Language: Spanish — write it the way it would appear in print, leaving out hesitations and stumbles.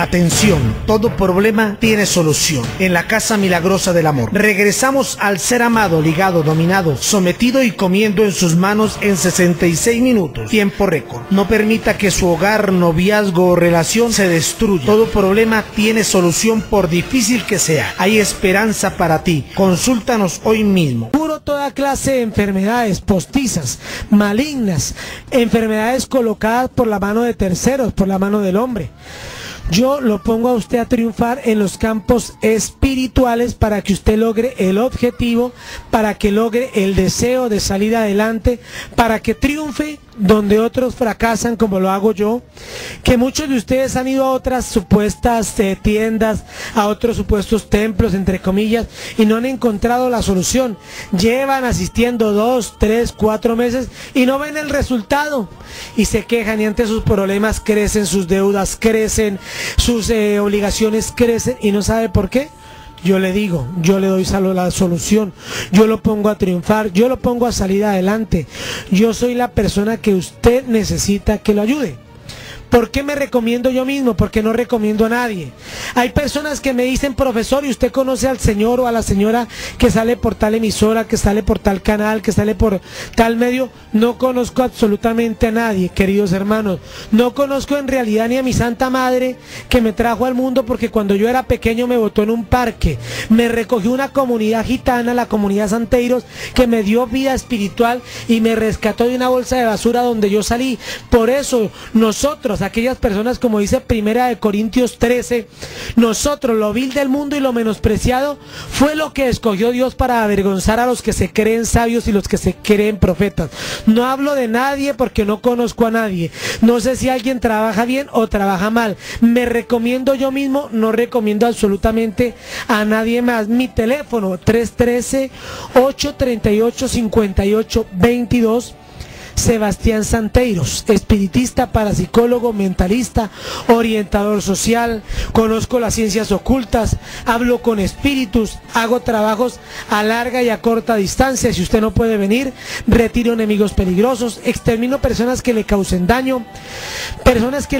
Atención, todo problema tiene solución. En la Casa Milagrosa del Amor. Regresamos al ser amado, ligado, dominado, sometido y comiendo en sus manos en 66 minutos. Tiempo récord. No permita que su hogar, noviazgo o relación se destruya. Todo problema tiene solución por difícil que sea. Hay esperanza para ti. Consúltanos hoy mismo. Curo toda clase de enfermedades postizas, malignas, enfermedades colocadas por la mano de terceros, por la mano del hombre. Yo lo pongo a usted a triunfar en los campos espirituales para que usted logre el objetivo, para que logre el deseo de salir adelante, para que triunfe donde otros fracasan como lo hago yo, que muchos de ustedes han ido a otras supuestas tiendas, a otros supuestos templos, entre comillas, y no han encontrado la solución. Llevan asistiendo 2, 3, 4 meses y no ven el resultado, y se quejan, y ante sus problemas crecen, sus deudas crecen, sus obligaciones crecen, y no sabe por qué. Yo le digo, yo le doy la solución, yo lo pongo a triunfar, yo lo pongo a salir adelante. Yo soy la persona que usted necesita que lo ayude. ¿Por qué me recomiendo yo mismo? Porque no recomiendo a nadie. Hay personas que me dicen, profesor, ¿y usted conoce al señor o a la señora que sale por tal emisora, que sale por tal canal, que sale por tal medio? No conozco absolutamente a nadie, queridos hermanos. No conozco en realidad ni a mi santa madre que me trajo al mundo, porque cuando yo era pequeño me botó en un parque. Me recogió una comunidad gitana, la comunidad Santeiros, que me dio vida espiritual y me rescató de una bolsa de basura donde yo salí. Por eso nosotros, aquellas personas, como dice 1 Corintios 13, nosotros, lo vil del mundo y lo menospreciado, fue lo que escogió Dios para avergonzar a los que se creen sabios y los que se creen profetas. No hablo de nadie porque no conozco a nadie. No sé si alguien trabaja bien o trabaja mal. Me recomiendo yo mismo, no recomiendo absolutamente a nadie más. Mi teléfono 313-838-5822. Sebastián Santeiros, espiritista, parapsicólogo, mentalista, orientador social, conozco las ciencias ocultas, hablo con espíritus, hago trabajos a larga y a corta distancia. Si usted no puede venir, retiro enemigos peligrosos, extermino personas que le causen daño, personas que